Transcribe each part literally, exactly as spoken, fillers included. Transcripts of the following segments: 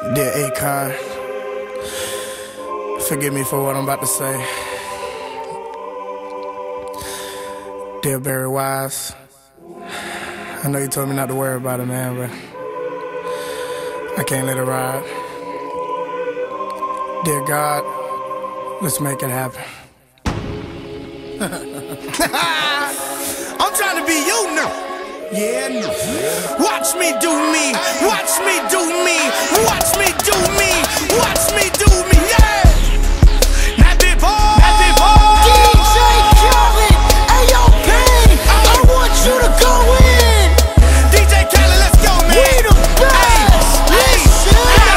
Dear Akon, forgive me for what I'm about to say. Dear Barry Wise, I know you told me not to worry about it, man, but I can't let it ride. Dear God, let's make it happen. I'm trying to be you now. Yeah, no. Watch me do me. Watch me do me. Watch me do me. Watch me do me. Yeah. Nappy boy. Nappy boy. D J Khaled. Ayo, Pain. I want you to go in. D J Khaled, let's go, man. We the best. Listen.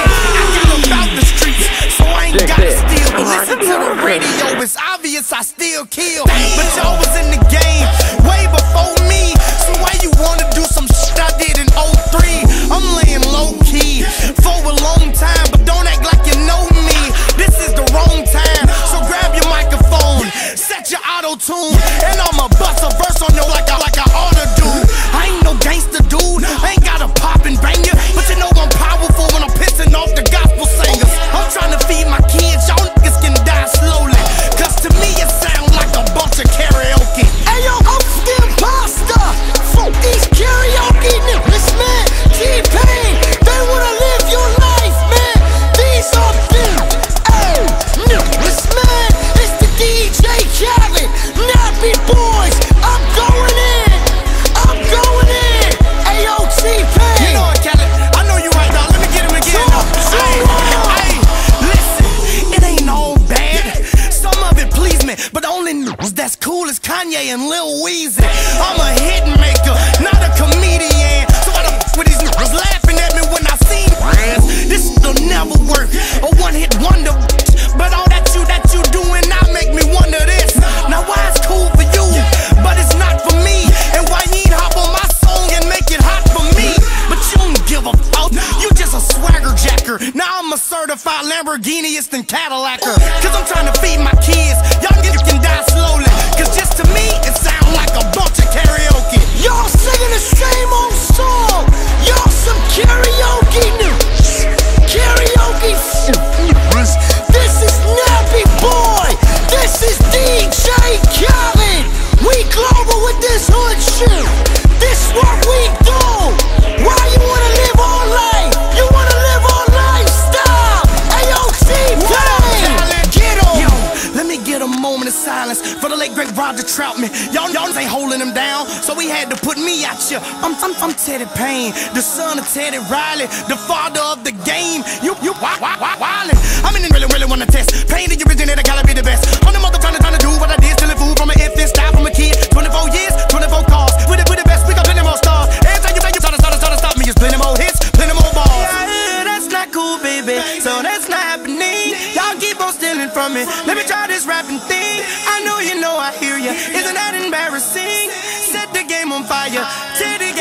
I get about the streets, so I ain't gotta steal. But listen to the radio. It's obvious I still kill. But y'all was in the game way before me. So why you wanna do some shit I did in oh three? I'm laying low key for a long time, but don't act like you know me. This is the wrong time, so grab your microphone, set your auto tune, and I'ma bust a verse on you like I like I oughta do. I ain't no gangster dude, I ain't gotta pop and bang you, but you know I'm powerful when I'm pissing off the gospel singers. I'm trying to feed my kids, y'all niggas can die slowly, cause to me it sound like a bunch of karaoke. Ayo, I'm still pasta. Fuck these karaoke niggas, man. T-Pain, they wanna live your life, man. These are them. Hey, niggas, man. It's the D J Khaled, Nappy Boys. I'm going in. I'm going in. Ayo, T-Pain. You know what, Khaled? I know you right, dog. Let me get him again. So, so hey, hey, listen, it ain't all bad. Some of it please me, but the only news that's cool is Kanye and Lil Weezy. I'm a hit maker, not a comedian. So why the f with these niggas laughing at me when I seen brands? This will never work. A one-hit wonder, but all that you that you doing now make me wonder this. Now why it's cool for you, but it's not for me? And why you ain't hop on my song and make it hot for me? But you don't give a fuck. You just a swagger jacker. Now I'm a certified Lamborghiniist and Cadillacer. Cause I'm trying to feed my kids. Y'all niggas can die slowly. Cause just to me, it sound like a bunch of karaoke. y'all singing the same old song. Y'all some karaoke niggas. Karaoke niggas. This is Nappy Boy. This is D J Khaled. We global with this hood shit. This what we do. Why you wanna live all life? You wanna live all lifestyle. Ayo, T-Pain. Get on. Yo, let me get a moment of silence for the late great Roger Troutman. Y'all y'all ain't holding him down, so we had to put me out here. I'm I'm, I'm Teddy Payne, the son of Teddy Riley, the father of the game. You you why why why wildin'? I mean, really really wanna test. Pain the originator, gotta be the best. On the mother trying to trying to do what I did, stealing food from an infant, style from a kid. twenty-four years, twenty-four cars. We the we the best, we got plenty more stars. Every time you make you try to start to start to stop me, it's plenty more hits, plenty more balls. Yeah, that's not cool, baby. So that's not happening. Y'all keep on stealing from me. Let me try this rapping thing. I know you know I hear ya. Isn't that embarrassing? Set the game on fire. Teddy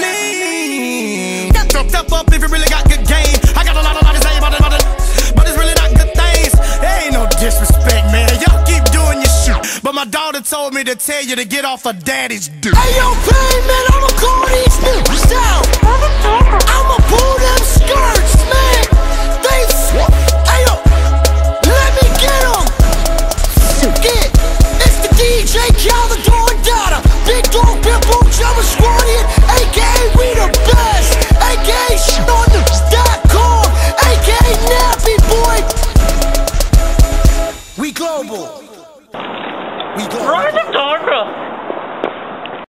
gasoline. Step, step up if you really got good game. I got a lot, a lot to say about it, about it, but it's really not good things. There ain't no disrespect, man. Y'all keep doing your shit. But my daughter told me to tell you to get off of daddy's dick. Ayo, Pain, man, I'ma call these niggas out. I'ma pull them skirts, man. They ayo, let me get them. Get, it's the D J Khaled Dawn Dada. Big Dog Pitbull, Jumper Squadian, A K A we the best, A K A shit on the dot com, A K A Nappy Boy. We global. We global. Right.